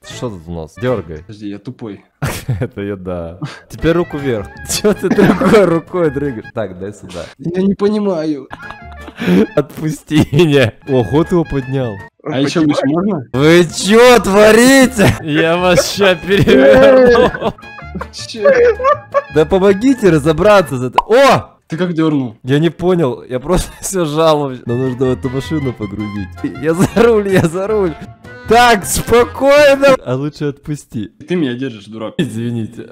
Что тут у нас? Дергай. Подожди, я тупой. Это я, да. Теперь руку вверх. Чё ты другой рукой дрыгаешь? Так, дай сюда. Я не понимаю. Отпусти меня. Ого, ты его поднял. А еще выше можно? Вы чё творите? Я вас ща переверну. Да помогите разобраться с этим. О! Ты как дернул? Я не понял, я просто все жалуюсь. Но нужно в эту машину погрузить. Я за руль. Так, спокойно. А лучше отпусти. Ты меня держишь, дурак. Извините.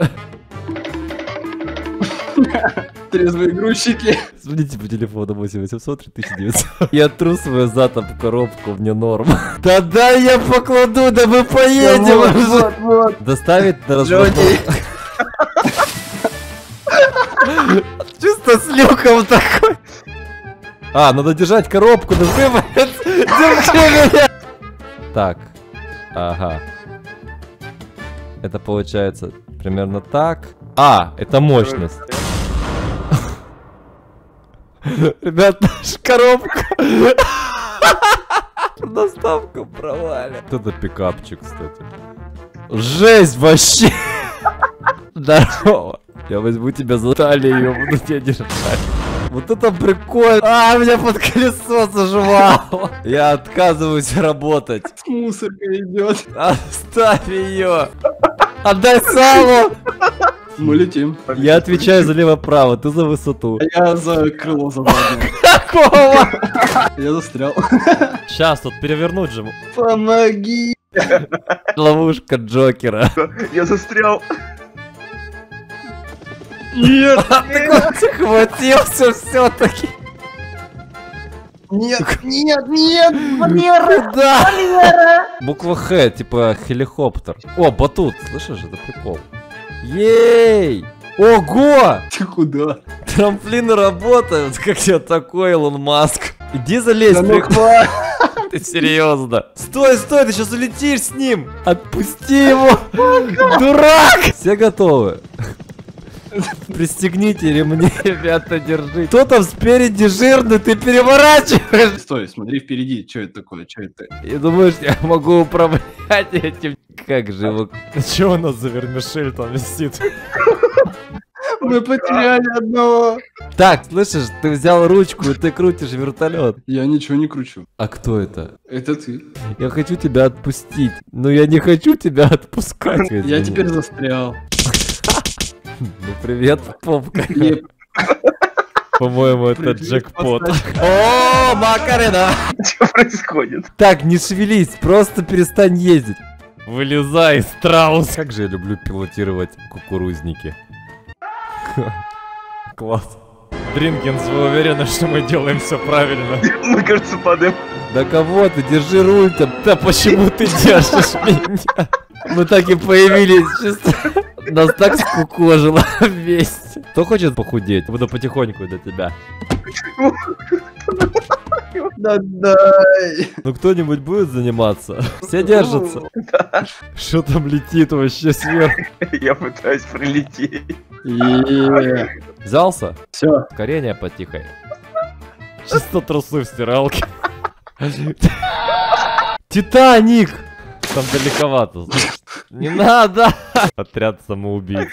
Трезвые грузчики. Звоните по телефону 8800 3900. Я тру свой зад об коробку, мне норм. Да дай я покладу, да мы поедем. Вот. Доставить на разбор. Чисто с люком такой. А, надо держать коробку, нажимать. Держи меня. Так, ага. Это получается примерно так. А, это мощность. Ребят, наша коробка. Доставка провалит. Это пикапчик, кстати. Жесть вообще. Здорово. Я возьму тебя за талию и буду тебя держать. Вот это прикольно. А, меня под колесо заживало. Я отказываюсь работать. Мусорка идет. Оставь ее. Отдай салу. Мы летим. Я отвечаю за лево-право, ты за высоту. Я за крыло задание. Какого? Я застрял. Сейчас тут перевернуть же. Помоги. Ловушка Джокера. Я застрял. Нет. Ты хватился все-таки. Нет. Валера. Да. Буква Х, типа хеликоптер. О, батут. Слышишь, это прикол. Ей! Ого! Ты куда? Трамплины работают. Как я такой, Илон Маск? Иди залезь. Да ну хватит. Ты серьезно? Стой, ты сейчас улетишь с ним. Отпусти его. Дурак. Все готовы? Пристегните ремни, ребята, держи. Кто там спереди жирный, ты переворачиваешь. Стой, смотри впереди, что это такое, что это? И думаешь, я могу управлять этим? Как же его... Чего у нас за вермишель там висит? Мы потеряли одного. Так, слышишь, ты взял ручку и ты крутишь вертолет. Я ничего не кручу. А кто это? Это ты. Я хочу тебя отпустить, но я не хочу тебя отпускать. Я теперь застрял. Ну привет, попка. Еп. По-моему, это Привет, джекпот. поставь. О, Макарена! Что происходит? Так, не шевелись, просто перестань ездить. Вылезай, страус. Как же я люблю пилотировать кукурузники. Класс. Дринкинс, вы уверены, что мы делаем все правильно? Мы, кажется, падаем. Да кого ты? Держи руль-то. Да почему ты держишь меня? Мы так и появились, чисто. Нас так скукожило вместе. Кто хочет похудеть? Буду потихоньку до тебя. Да дай. Ну кто-нибудь будет заниматься? Все держатся. Что там летит вообще сверху? Я пытаюсь прилететь. Взялся? Все. Ускорение потихой. Чисто трусы в стиралке. Титаник! Там далековато. Не надо! Отряд самоубийц.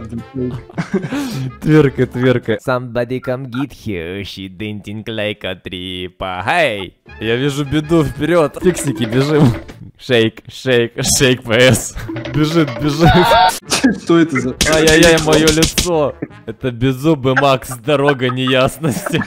Тверка. Somebody come get here, she didn't like a trip. Hey! Я вижу беду, вперед! Фиксики, бежим. Шейк, ПС. Бежит. Что это за... Ай-яй-яй, мое лицо. Это беззубый Макс, дорога неясности.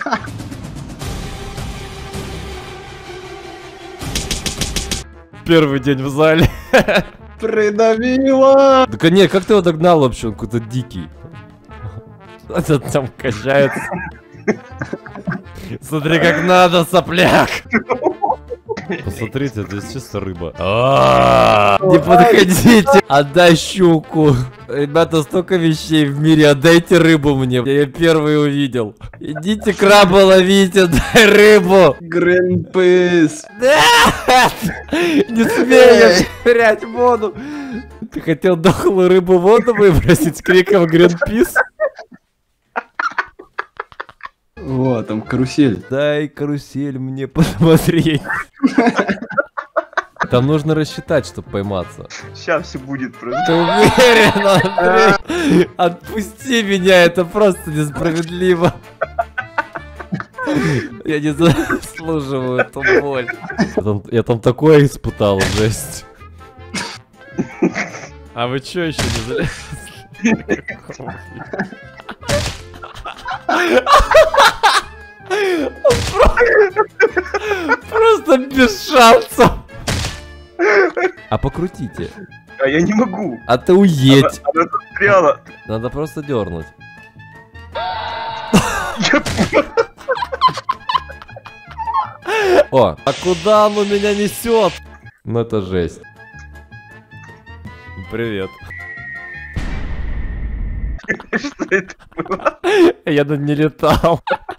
Первый день в зале. Придавила! Да нет, как ты его догнал вообще? Он какой-то дикий. Этот там качается. Смотри, как надо, сопляк. Посмотрите, здесь чисто рыба. Не подходите. Отдай щуку. Ребята, столько вещей в мире. Отдайте рыбу мне. Я ее первый увидел. Идите краба ловите, дай рыбу. Гринпис. Не смей швырять в воду. Ты хотел дохлую рыбу в воду выбросить с криком Гринпис? О, там карусель. Дай карусель мне посмотреть. Там нужно рассчитать, чтобы пойматься. Сейчас все будет Ты просто. уверен, Андрей? Отпусти меня, это просто несправедливо. Я не заслуживаю эту боль. Я там такое испытал, жесть. А вы чё еще не залезли? Просто без шансов. А покрутите. А я не могу. А ты уедь. Она застряла. Надо просто дернуть. О, а куда оно меня несет? Ну это жесть. Привет. Что это было? Я тут не летал.